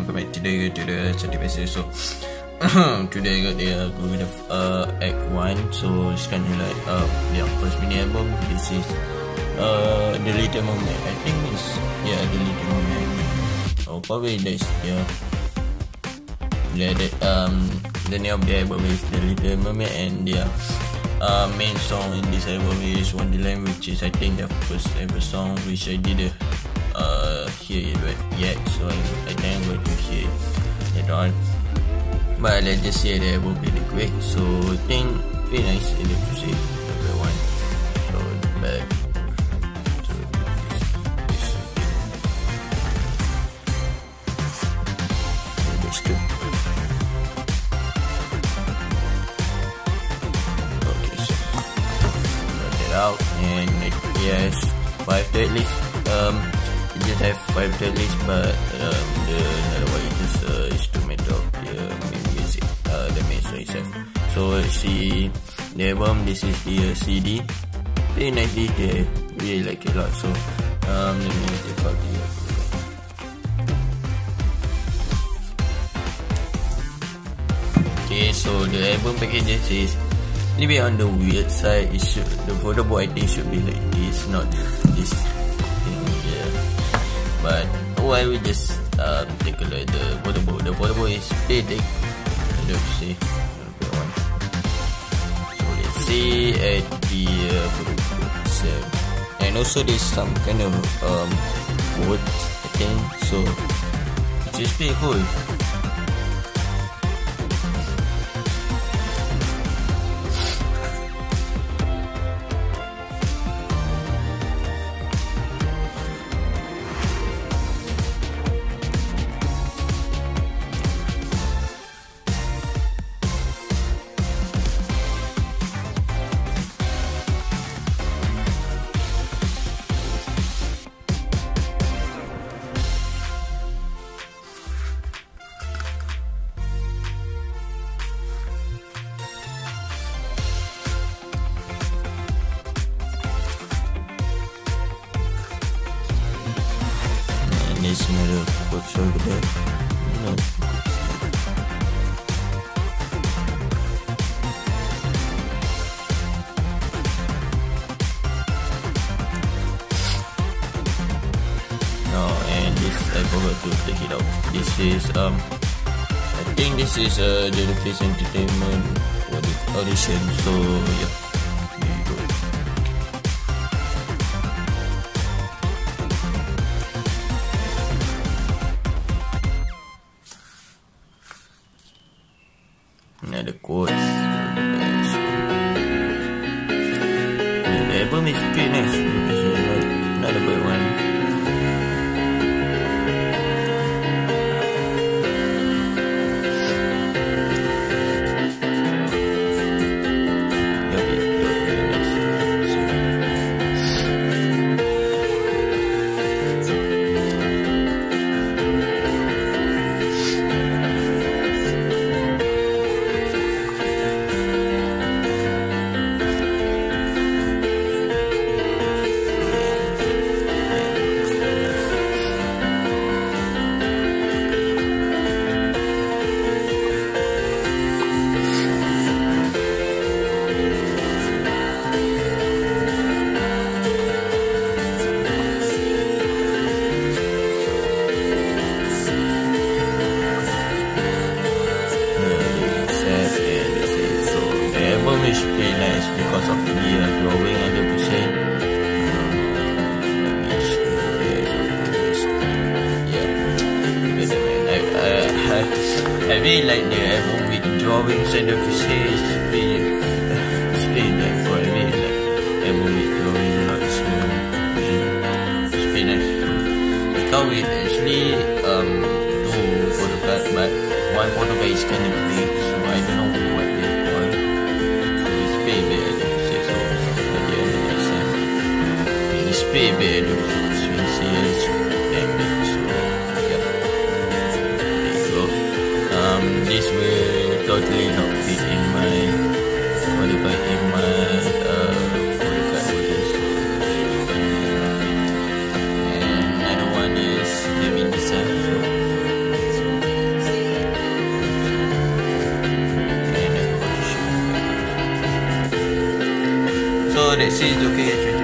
welcome back today to the Certificate. So today I got the go with Act 1. So it's kind of like their first mini album. This is The Little Mermaid. I think it's The Little Mermaid. Oh, probably that's the name of the album is The Little Mermaid, and their main song in this album is Wonderland, which is I think the first ever song which I didn't hear it yet, so I think I'm going to hear it later on. But let's just hear the album really quick. So I think very nice electricity, everyone. So back to this that's good. Okay, so cut it out, and it has 5 track list. It just have 5 track list, but the another one is just instrumental, the main music, the main song itself. So see the album, this is the CD, very nice detail, really like it a lot. So let me check out the okay, so the album packages is a little bit on the weird side. It should, the photo book I think should be like this, not this thing here. But I will just take a look at the photo book. The photo book is pretty thick. Let's see. So let's see at the photo book itself. And also there's some kind of quote, I think. So it's just pretty cool. There's another quote over there. And this I forgot to take it out. This is I think this is Jellyfish Entertainment audition. So yeah. The quotes. The album is pretty nice. Not a bad one. Is pretty nice because of the drawing 100%. I really like the album with drawings 100%. It's pretty nice. I really like album with drawing a lot. So it's pretty nice. It comes with actually 2 photo cards, but one photo card is kind of big, so I don't know what they call it. It's pretty bad, so yeah, there you go. This will totally not fit in my photo card holders. And another one is the mini size. So that says okay,